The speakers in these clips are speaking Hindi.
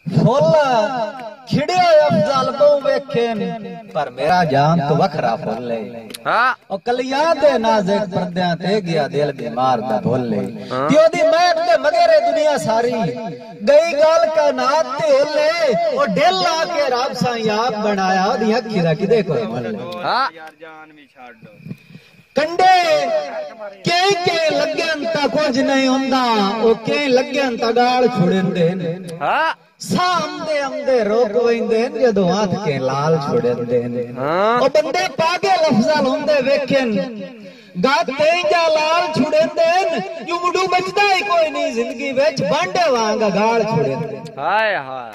फुल खिड़े अफजल को वेखेन पर मेरा जान तो वखरा फुल है। और कलियां दे नाज़ुक पर्दियां ते गया दिल बीमार दा भोले त्यो दी महक ते मगेरे दुनिया सारी गई गाल का नात ते होले ओ ढिल आके रब साईं आप बनाया ओदी अखी दा किदे कोई मोले। यार जान भी छाड़ दो कंडे कई कई लगन ता कुछ नहीं हुंदा ओ कई लगन ता गाल छुड़ेंदे हां सामदे आमदे रोक वेंदे जदों हाथ के लाल छुड़ेंदे ओ बंदे पागे लफ्ज़ाल हुंदे वेखन गाते जा लाल छुड़ेंदे यू मुडू बचदा ही कोई नहीं जिंदगी विच बांडे वांग गाल छुड़ेंदे हाय हाय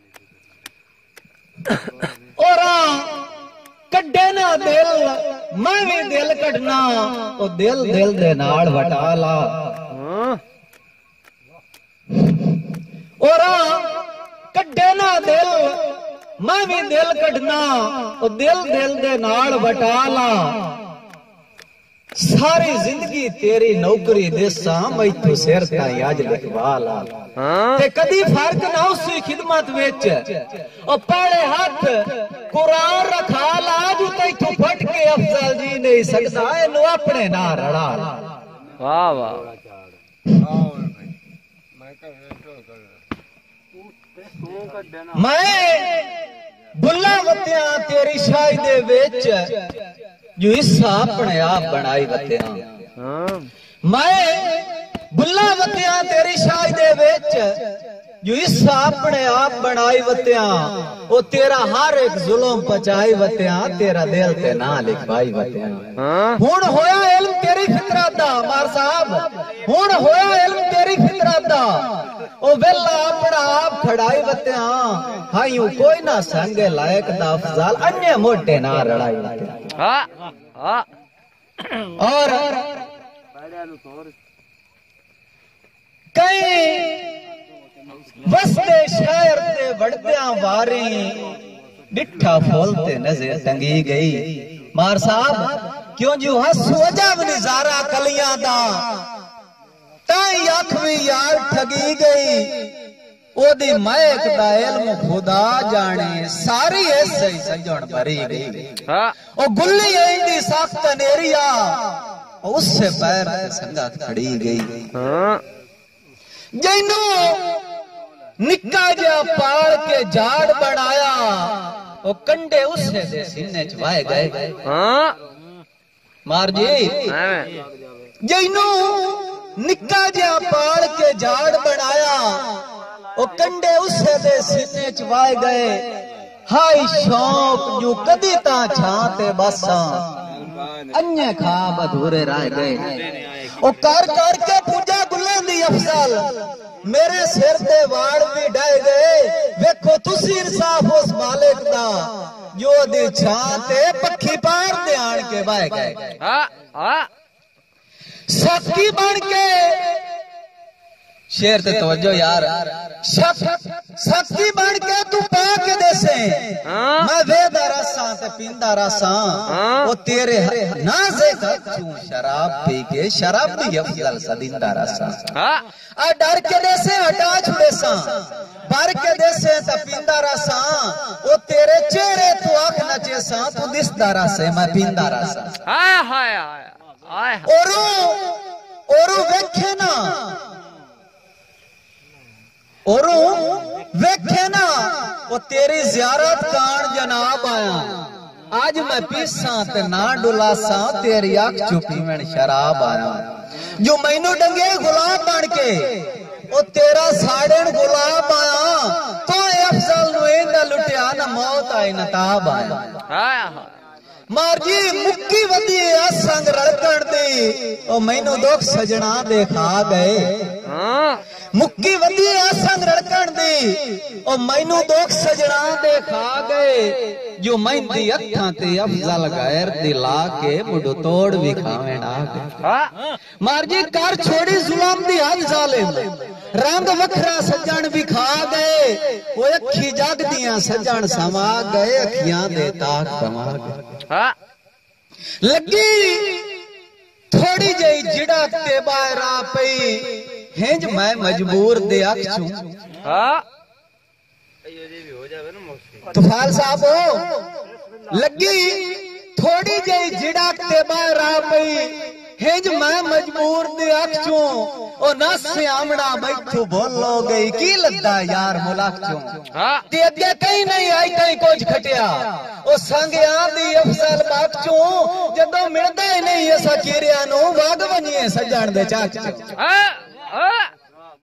और कड्डे ना दिल मैं भी दिल कटना तो दिल दिल दे नाल वटा ला और कड्डे ना दिल मैं भी दिल कटना तो दिल दिल दे नाल वटा ला सारी जिंदगी तेरी नौकरी देसा मैं तू सिर ताई आज लिखवा ला ते कदी फर्क ना उसी खिदमत विच और पहले हाथ कुरान रखा ला जो तैथों फट के अफजल जी नहीं सकदा इनु अपने ना रड़ा वाह वाह मैं बुल्ला वत्तियां तेरी शाही दे विच जो हिस्सा अपने आप बनाई वत्तियां मैं बुल्ला वत्तियां तेरी शाही दे विच जो हिस्सा अपने आप बनाई वत्तियां ओ तेरा हर एक जुल्म पचाई वत्तियां तेरा दिल ते ना लिखवाई वत्तियां हुण होया इल्म तेरी फितरत दा मार साहब हुण होया इल्म तेरी फितरत दा ओ वेला अपना आप खड़ाई वत्तियां हायूं कोई ना संगे लायक दा अफजाल अन्य मोटे ना रड़ाई वत्तियां हां और कई वसदे शहर ते वड़दियां वारी डिठा फूलते नजर टंगी गई मार साहब क्यों जो हसू अजब नजारा कलियां दा ताई अख भी यार ठगी गई ओदी महक दा इल्म खुदा जाने सारी ऐसे ही सजण भरी गई ओ गुल्ली इंदी सख्त नेरिया उससे पैर संगा खड़ी गई जैनू निक्का जा पाड़ के झाड़ बनाया वो कंडे उससे दे सीने च वाए गए मार जी जैनू निक्का जा पाड़ के झाड़ बनाया वो कंडे उससे दे सीने च वाए गए हाय शौक जो कदी ता छाते बसा अन्य खाब अधूरे रह गए ओ कर के पूजा गुल्लां दी अफजल मेरे सिर ते वाड़ भी डह गए वेखो तुसी इंसाफ उस मालिक दा जो दी छां ते पक्खी पार दे आन के बह गए साथी बन के शेर ते तवज्जो यार साथी बन के तू पा के देसे मैं वेदा रसा ते पींदा रसा वो तेरे नाज़े कच्छू शराब पी के शराब दी अफजल सदिंदा रसा आ डर के देसे हटा छुड़े सा भर के देसे ते पींदा रसा वो तेरे चेहरे तू आंख नचे सा तू दिसदा रसे मैं पींदा रसा हाय हाय हाय ओरू वेखे ना और वेखे ना वो तेरी जियारत कान जनाब आया आज मैं पीसा ते ना डुलासा तेरी अख चुपी में शराब आया जो मैनू डंगे गुलाब बन के ओ तेरा साड़न गुलाब आया तो अफजल नु इंदा लुटिया ना मौत आई ना ताब आया मार जी मुक्की वदी संग रड़कण दी ओ मैनू दुख सजना देखा गए मुक्की वदी संग रड़कण दी ओ मैनू दुख सजना देखा गए जो मेहंदी अखां ते अफजल गैर दिला के मुडो तोड़ भी खावें आ गए मार जी कर छोड़ी जुल्म दी हद जालिम रंग वखरा सजन भी खा गए वो अखी जग दियां सजन समा गए अखियां दे ताक समा गए लगी थोड़ी जही जिड़ा ते बाहर पई हिंज मैं मजबूर दे अख छू तुफाल साहब लगी थोड़ी जही झिड़क ते बाहर आ पई हेज मैं मजबूर दे अखचू ओ न श्यामड़ा बैठू बोलो गई की लद्दा यार मुलाकचू ते अगे कहीं नहीं आई कहीं कुछ खटिया ओ संग आंदी अफसल बाकचू जदों मिलदा ही नहीं असा कीरिया नु भाग वणीए सजण दे चाक